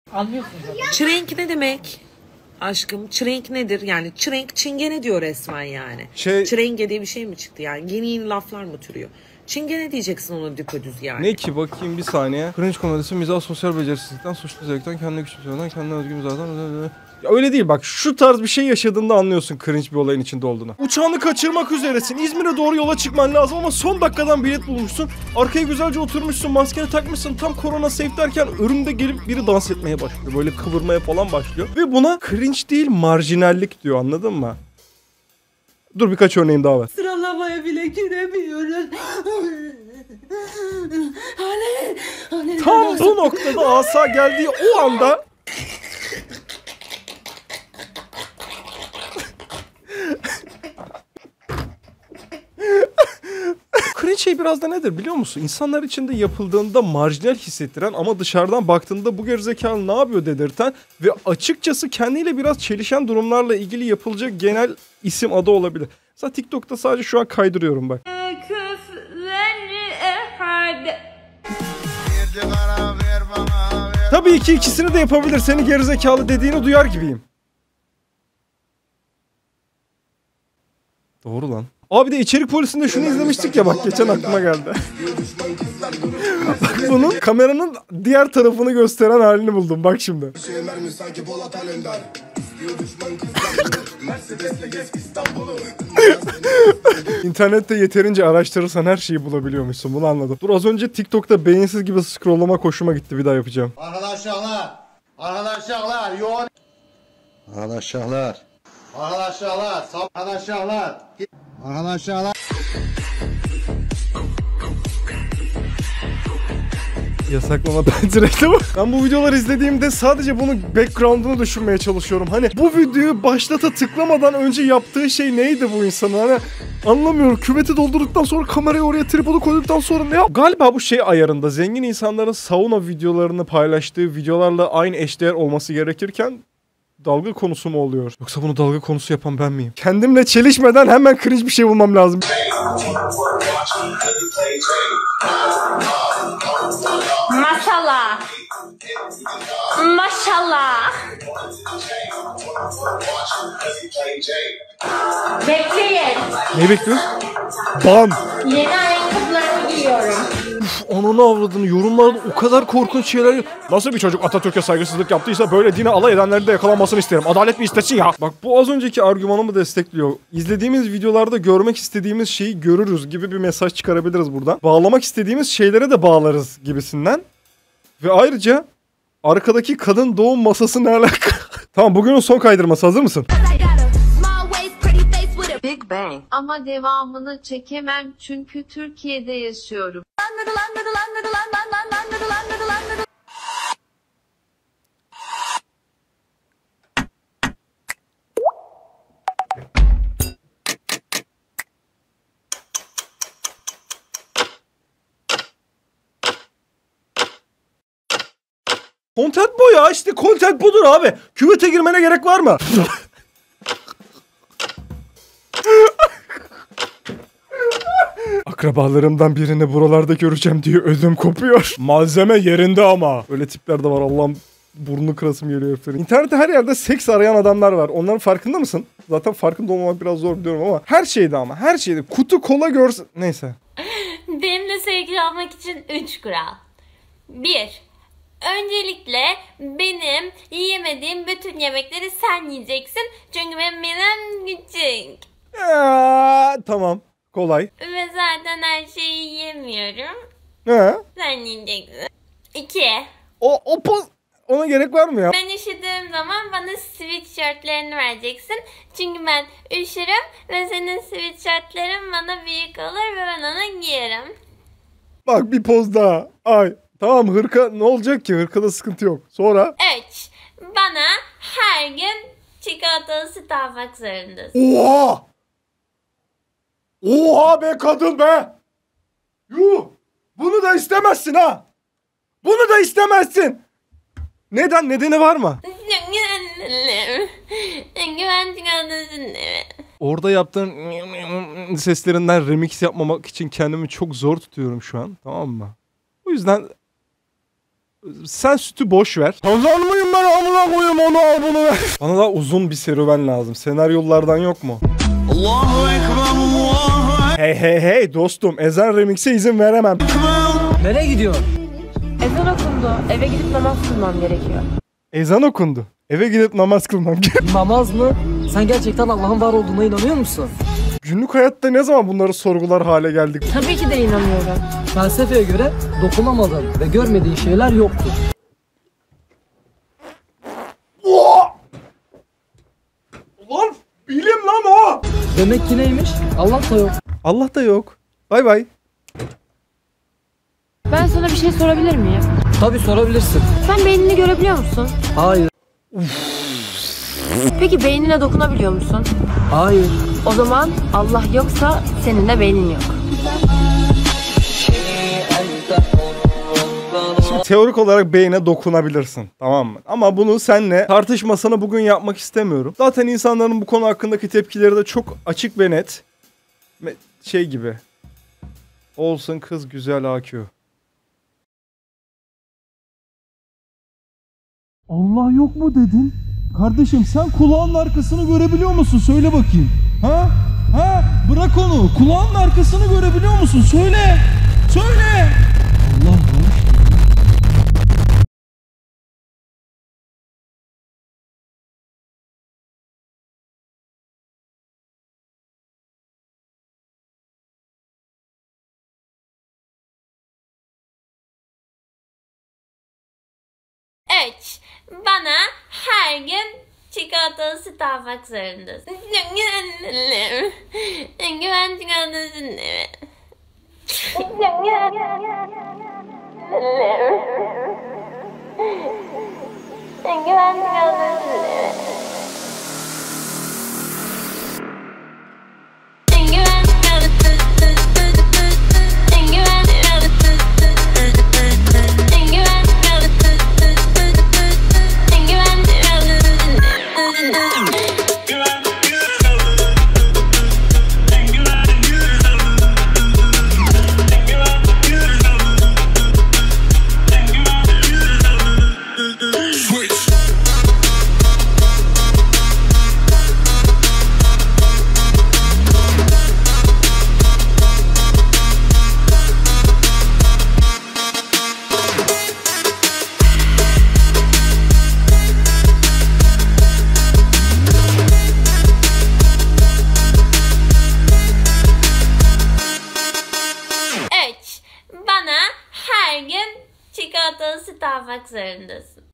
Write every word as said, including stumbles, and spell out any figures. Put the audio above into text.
Anlıyorsun zaten. Çrenk ne demek? Aşkım çrenk nedir? Yani çrenk çingene diyor resmen yani. Şey... Çrenge diye bir şey mi çıktı yani? Yeni yeni laflar mı türüyor? Çingene diyeceksin ona düpedüz yani. Ne ki bakayım bir saniye. Cringe komedisi mizah sosyal becersizlikten, suçlu zevkten, kendine küçümsemeden, kendine özgü mizahdan... Ya öyle değil bak, şu tarz bir şey yaşadığında anlıyorsun cringe bir olayın içinde olduğunu. Uçağını kaçırmak üzeresin. İzmir'e doğru yola çıkman lazım ama son dakikadan bilet bulmuşsun. Arkaya güzelce oturmuşsun, maskeni takmışsın. Tam korona safe derken önünde gelip biri dans etmeye başlıyor. Böyle kıvırmaya falan başlıyor. Ve buna cringe değil marjinallik diyor, anladın mı? Dur birkaç örneğim daha var. Sıralamaya bile giremiyoruz. Tam bu noktada asa geldiği o anda cringe şey biraz da nedir biliyor musun? İnsanlar içinde yapıldığında marjinal hissettiren ama dışarıdan baktığında bu gerizekalı ne yapıyor dedirten ve açıkçası kendiyle biraz çelişen durumlarla ilgili yapılacak genel isim adı olabilir. Mesela TikTok'ta sadece şu an kaydırıyorum bak. Tabii ki ikisini de yapabilir. Seni gerizekalı dediğini duyar gibiyim. Doğru lan. Abi de içerik polisinde şunu izlemiştik ya bak, geçen aklıma geldi. Bak bunun kameranın diğer tarafını gösteren halini buldum bak şimdi. İnternette yeterince araştırırsan her şeyi bulabiliyormuşsun, bunu anladım. Dur az önce TikTok'ta beyinsiz gibi scrollama hoşuma gitti, bir daha yapacağım. Arkadaşlar, arkadaşlar, yoğun. Arkadaşlar, arkadaşlar, arkadaşlar, arkadaşlar. Yasaklama direkt ama ben bu videoları izlediğimde sadece bunun background'unu düşünmeye çalışıyorum. Hani bu videoyu başlata tıklamadan önce yaptığı şey neydi bu insanın? Hani anlamıyorum. Küveti doldurduktan sonra kamerayı oraya tripodu koyduktan sonra ne yap? Galiba bu şey ayarında zengin insanların sauna videolarını paylaştığı videolarla aynı eşdeğer olması gerekirken dalga konusu mu oluyor? Yoksa bunu dalga konusu yapan ben miyim? Kendimle çelişmeden hemen cringe bir şey bulmam lazım. Maşallah. Maşallah. Bekleyin. Ne bekliyorsun? Ban. Yeni ayakkabılarımı giyiyorum. Uf, ananı avradını, yorumlarda o kadar korkunç şeyler. Nasıl bir çocuk Atatürk'e saygısızlık yaptıysa böyle dine alay edenlerin de yakalanmasını isterim. Adalet mi istesin ya? Bak bu az önceki argümanımı destekliyor. İzlediğimiz videolarda görmek istediğimiz şeyi görürüz gibi bir mesaj çıkarabiliriz buradan. Bağlamak istediğimiz şeylere de bağlarız gibisinden. Ve ayrıca arkadaki kadın doğum masası ne alaka? Tamam, bugünün son kaydırması, hazır mısın? Big Bang. Ama devamını çekemem çünkü Türkiye'de yaşıyorum. Content bu ya, işte content budur abi. Küvete girmene gerek var mı? Akrabalarımdan birini buralarda göreceğim diye ödüm kopuyor. Malzeme yerinde ama. Öyle tipler de var, Allah'ım burnunu kırasım geliyor heriflerin. İnternette her yerde seks arayan adamlar var. Onların farkında mısın? Zaten farkında olmamak biraz zor biliyorum ama. Her şeyde ama her şeyde. Kutu kola görsen. Neyse. Benimle sevgili olmak için üç kural. bir. Öncelikle benim yiyemediğim bütün yemekleri sen yiyeceksin. Çünkü benim midem küçük. Ee, tamam. Kolay. Ve zaten her şeyi yiyemiyorum. He. Sen yiyeceksin. İki. O, o poz... Ona gerek var mı ya? Ben üşüdüğüm zaman bana sweatshirtlerini vereceksin. Çünkü ben üşürüm ve senin sweatshirtlerin bana büyük olur ve ben onu giyerim. Bak bir poz daha. Ay. Tamam, hırka ne olacak ki? Hırkada sıkıntı yok. Sonra? Üç. Bana her gün çikolatalı süt almak zorundasın. Oha! Oha be kadın be! Yuh! Bunu da istemezsin ha! Bunu da istemezsin! Neden? Nedeni var mı? Güven çikolatasın. Orada yaptığın seslerinden remix yapmamak için kendimi çok zor tutuyorum şu an. Tamam mı? O yüzden Sen sütü boş ver. Hazır mıyım ben amına koyayım onu al bunu ver. Bana da uzun bir serüven lazım. Senaryolardan yok mu? Allahu Ekber, Allahu Ekber. Hey hey hey dostum, ezan remix'e izin veremem. Nereye gidiyorsun? Ezan okundu. Eve gidip namaz kılmam gerekiyor. Ezan okundu. Eve gidip namaz kılmam gerekiyor. Namaz mı? Sen gerçekten Allah'ın var olduğuna inanıyor musun? Günlük hayatta ne zaman bunları sorgular hale geldik? Tabii ki de inanıyorum. Felsefeye göre dokunamadığın ve görmediğin şeyler yoktur. Lan bilim lan o. Demek ki neymiş? Allah da yok. Allah da yok. Bay bay. Ben sana bir şey sorabilir miyim? Tabii sorabilirsin. Sen beynini görebiliyor musun? Hayır. Peki beynine dokunabiliyor musun? Hayır. O zaman Allah yoksa senin de beynin yok. Şimdi teorik olarak beyne dokunabilirsin, tamam mı? Ama bunu seninle tartışmasını bugün yapmak istemiyorum. Zaten insanların bu konu hakkındaki tepkileri de çok açık ve net. Şey gibi. Olsun kız güzel A Q. Allah yok mu dedin? Kardeşim sen kulağın arkasını görebiliyor musun? Söyle bakayım. Ha? Ha? Bırak onu. Kulağın arkasını görebiliyor musun? Söyle. Söyle. Allah var. üç. Bana her gün çikolatalı süt almak zorundasın. Güvenli. Güven çikolatasın değil mi? Güven çikolatasın değil mi? Bana her gün çikolatalı süt almak zorundasın.